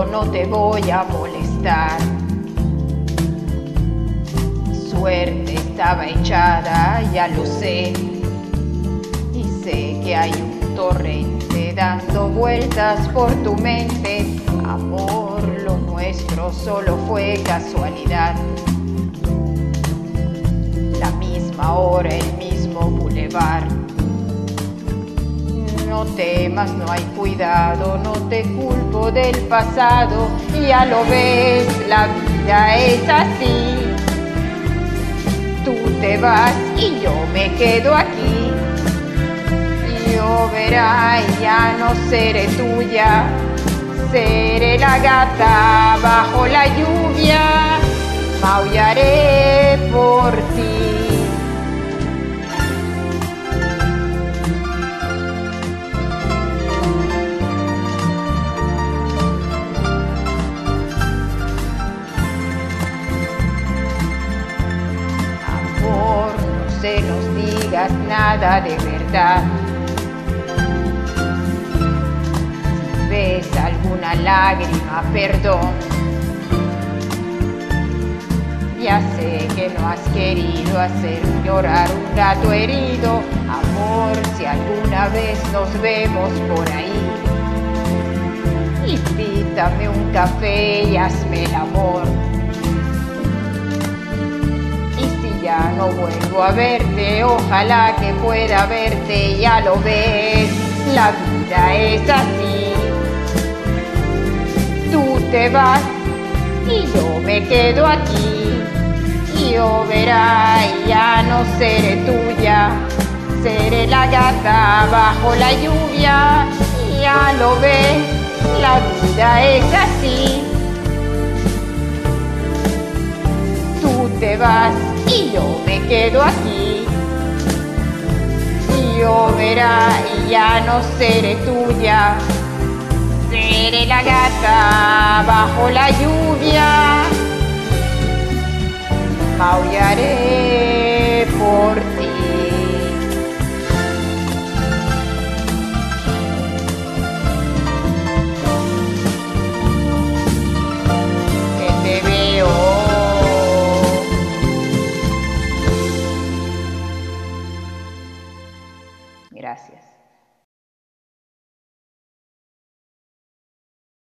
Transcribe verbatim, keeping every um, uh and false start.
yo no te voy a molestar. Suerte estaba echada, ya lo sé, y sé que hay un torrente dando vueltas por tu mente. Amor, lo nuestro solo fue casualidad. La misma hora, el mismo bulevar. No temas, no hay cuidado, no te culpo del pasado. Ya lo ves, la vida es así. Tú te vas y yo me quedo aquí. Yo verá y ya no seré tuya. Seré la gata bajo la lluvia. Maullaré por ti. No nos digas nada de verdad. Si ves alguna lágrima, perdón. Ya sé que no has querido hacer llorar un gato herido. Amor, si alguna vez nos vemos por ahí, invítame un café y hazme el amor. Ya no vuelvo a verte, ojalá que pueda verte, ya lo ves, la vida es así. Tú te vas y yo me quedo aquí. Yo verá y ya no seré tuya, seré la gata bajo la lluvia. Ya lo ves, la vida es así. Tú te vas y yo me quedo aquí. Y lloverá y ya no seré tuya, seré la gata bajo la lluvia. Maullaré por ti.